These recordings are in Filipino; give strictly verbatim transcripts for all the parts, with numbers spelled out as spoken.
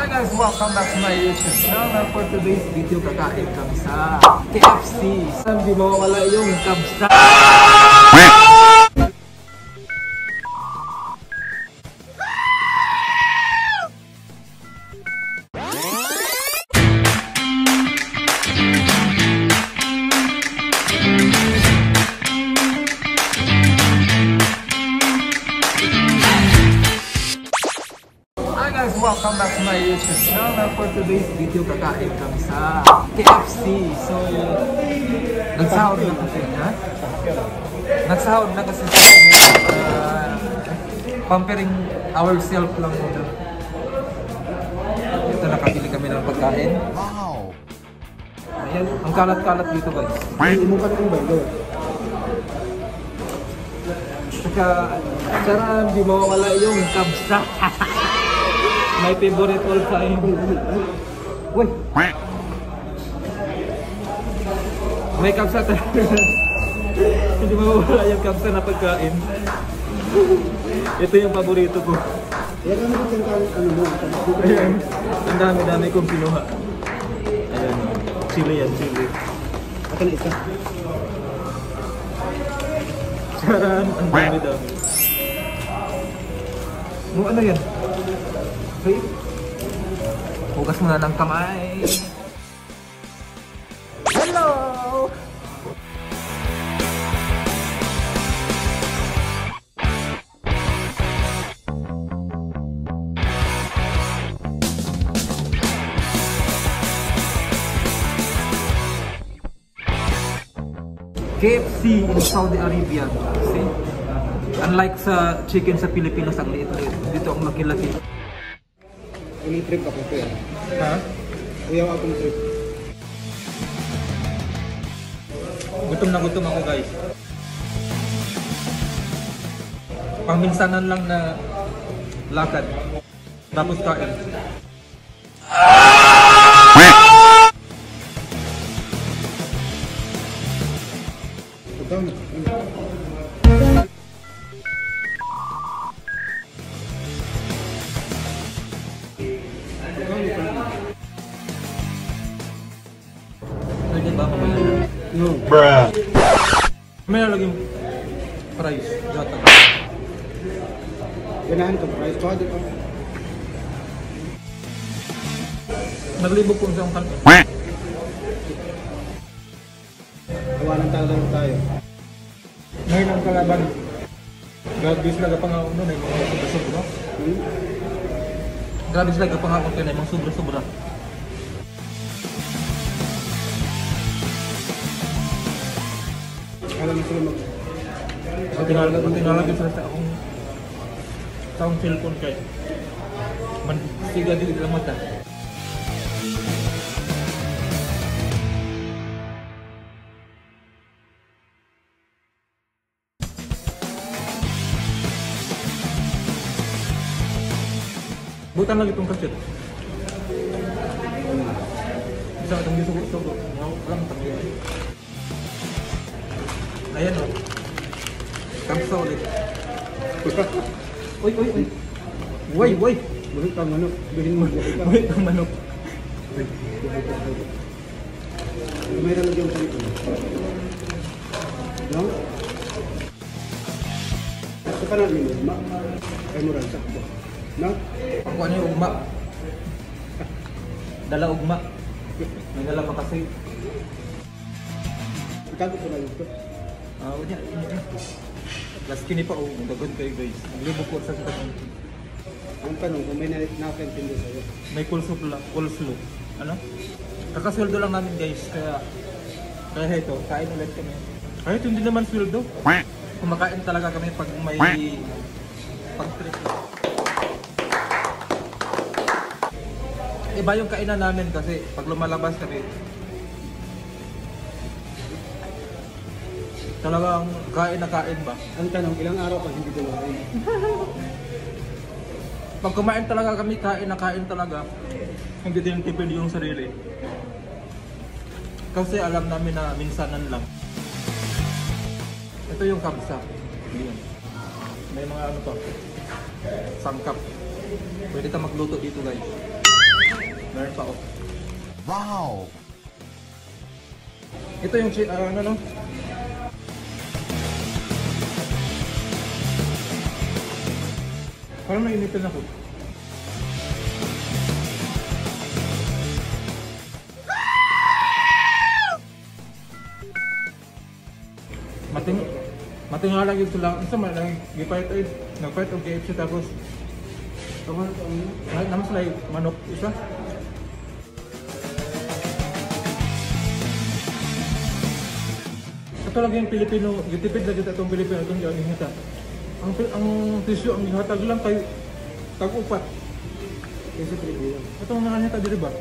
Hi guys, welcome back to my YouTube channel. For today's video, kakain kami sa K F C. Hindi mawawala yung kabsta. Welcome back to my YouTube channel. For today's video, kakain kami sa K F C. So, nagsahod na kasi, ha? Nagsahod na kasi sa kami. Uh, pampering ourselves lang muna. Ito, nakabili kami ng pagkain. Wow! Ayan, ang kalat-kalat dito guys. Imukan ko ba ito? Saka, sarang di mawawala yung kabsta. My favorite all time. Uy! May kapsa talaga. Hindi mawawala yung kapsa na pagkain. Ito yung paborito ko. Yan ang mga ano mo. Ayan. Ang dami-dami kong pinuha. Ayan. Chili yan, chili. Ito na isa. Charan! Ang dami-dami. Mo ano yan? Okay. Hugas muna ng kamay. Hello! K F C in Saudi Arabia. See? Unlike sa chicken sa Pilipinas, ang liit-liit. Dito ang laki-laki. Uni-trip ako ko yan. Ha? Uyaw akong trip. Gutom na gutom ako guys. Pangminsanan lang na lakad. Tapos kain. Ito na. Pwede ba mamaya? No. Bruh. May laging fries. Gata. Ganahan ko. Price ko. Dito. Naglibog kung saan kan. Tawanan tayo tayo. Ngayon ang kalaban. Grabe sila pangaon nun ay mga sobra-sobra. Hmm? Grabe sila pangaon kayo na mga sobra-sobra. Alam mo sila mag... Matinalagin sila sa akong sa akong cellphone kay mansiga din lang mata. Butan lagi itong kasit. Bisa itong disugot-sugot. Alam mo ayan o. Kamsa ulit. Uy, uy, uy. Uy, uy. Bulit ang manok. Bihin mo. Bulit ang manok. May nalag yung salito. No? Ito pa namin yung ugma. Kaya mo rin sakto. No? Ako ano yung ugma? Dala ugma. May dala pa kasi. Ikago ko na ito. Ah, unya. Last kini pa oh, dagan kayo guys. Naglibog ko sa kita. Ang tanong kung may nakakintindi sa'yo. May coleslaw, coleslaw. Ano? Kakasweldo lang namin guys, kaya kaya ito, kain ulit kami. Kahit hindi naman sweldo. Kumakain talaga kami pag may pag trip. Iba yung kainan namin kasi pag lumalabas kami talagang kain na kain ba? Ang tanong, ilang araw pag hindi kumain? Pag kumain talaga kami, kain na kain talaga. Hindi din tipid yung sarili. Kasi alam namin na minsanan lang. Ito yung kabsa. Yun. May mga ano pa. Sangkap. Pwede ka magluto dito guys. Meron pa, oh. Wow! Ito yung, chi- ah, ano, no? Parang nainitin ako. Mating matingala gyud sila. Unsa man lang gifight ay nagfight og K F C tapos tama ang naman sila manok isa. Ito lagi yung Pilipino, gitipid lagi itong Pilipino itong yung hita. Ang ang tissue ang gihatag lang kay tag-upat. Kasi tribunal. Itong nakanyata diri ba?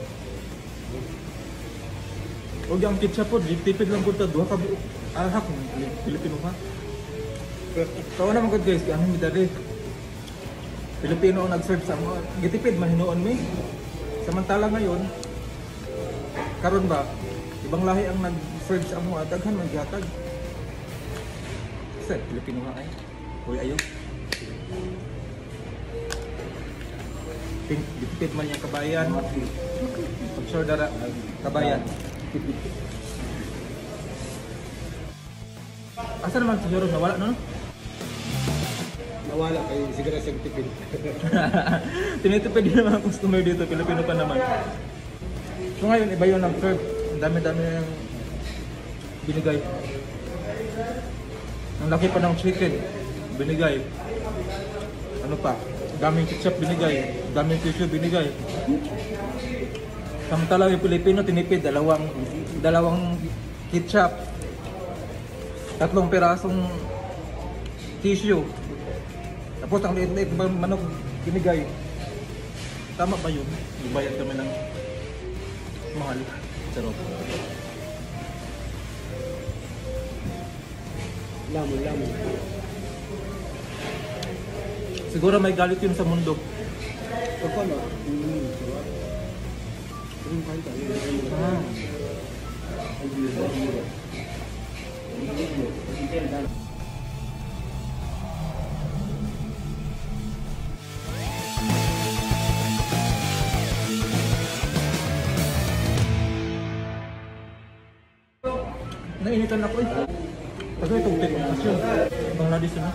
O yung ketchup po, tipid lang po ito, duha ka ahak ng Pilipino ha. Kawa naman good guys, kaya ang midali. Pilipino ang nag-serve sa mga, gitipid, mahinoon mo eh. Samantala ngayon, karon ba, ibang lahi ang nag-serve sa mga, daghan man gihatag. Kasi Pilipino nga kayo. Uy, ayaw. Pink, gitipid man yung kabayan. Pag-sure dara, kabayan. Asa naman siguro nawala no? Nawala kayo siguro sa tipid. Tinitipid din naman ang customer dito, Pilipino pa naman. So ngayon, iba yun ang serve. Ang dami-dami yung binigay. Ang laki pa ng chicken, binigay. Ano pa? Daming ketchup binigay, daming tissue binigay. Samantala yung Pilipino tinipid, dalawang dalawang ketchup, tatlong pirasong tissue. Tapos ang liit-liit manok binigay. Tama ba yun? Ibayad kami ng mahal. Sarap. Lamon, lamon. Siguro may galit yun sa mundo. O paano? Hmm, sarap. Yung kain tayo. Ah. Nainitan ako eh. Pag itong teknikasyon, Bangladesh na.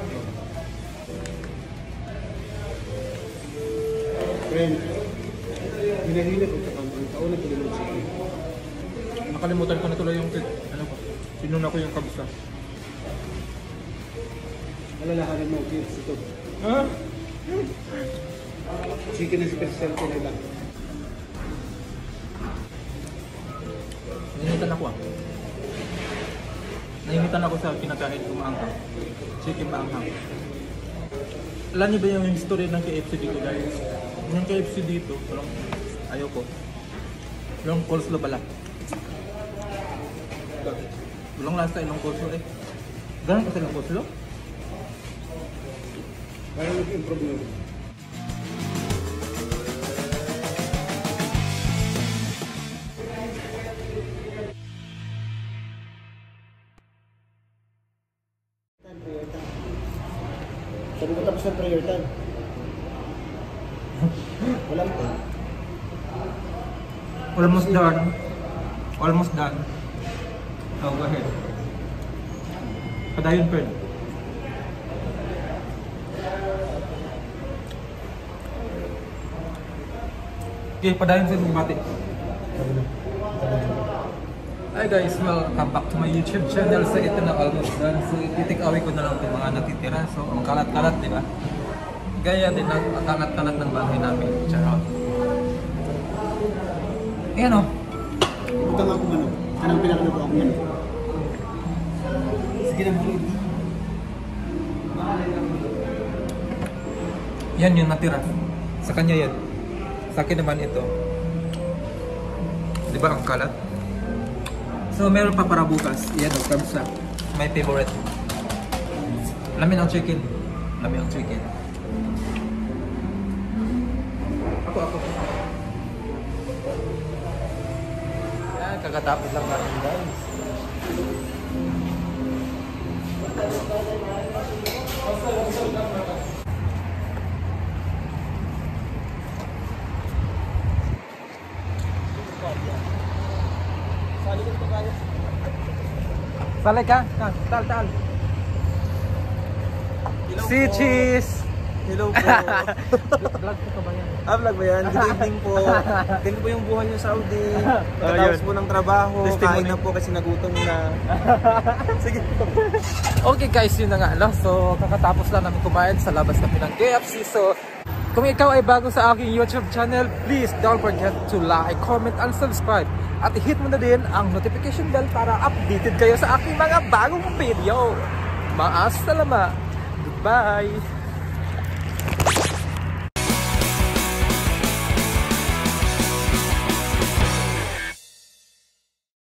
Friend, hinahinap ko sa kampang taon na kalimutan siya. Nakalimutan ko na tuloy yung ano ko. Sinuna ko yung kabsa. Alalahanan mo, kids, ito. Ha? Chicken na special ko na iba. Nainitan ako ah. Nainitan ako sa kinakain ko maanghang. Chicken maanghang. Alam niyo ba yung history ng K F C dito guys? Yung K F C dito, walang, ayaw ko. Yung coleslaw pala. Walang lasa yung coleslaw eh. Ganun kasi yung coleslaw? Parang nag-improve na. Sabi ko tapos ng prayer time. Walang time. Almost done. Almost done. Oh, go ahead. Padayon, friend. Okay, padayon sa isang bati. Hi guys, welcome back to my YouTube channel. So ito na almost done. So i-take away ko na lang itong mga natitira. So ang kalat-kalat, di ba? Gaya din ang kalat-kalat ng bahay namin. Charot. Ayan o. Utang ako ano. Anong pinakano ko ako ano? Sige na mo. Yan yung natira. Sa kanya yan. Sa akin naman ito. Di ba ang kalat? So meron pa para bukas. Yan o, kamsa. My favorite. Lamin ang chicken. Lamin ang chicken. Ako, ako. Yan, kakatapos lang natin guys. Salay ka? Ah, tal, tal. Hello Si po. Cheese! Hello po. Vlog ko ka ba yan? Ah, vlog ba yan? Good evening po. Ganito po yung buhay sa Saudi. Pagkatapos yun. po ng trabaho, Testimony. kain na po kasi nagutom na. Sige po. Okay guys, yun na nga, no? So, kakatapos lang namin kumain sa labas kami ng K F C. So, kung ikaw ay bago sa aking YouTube channel, please don't forget to like, comment, and subscribe. At hit mo na din ang notification bell para updated kayo sa aking mga bagong video. Maas salama. Goodbye!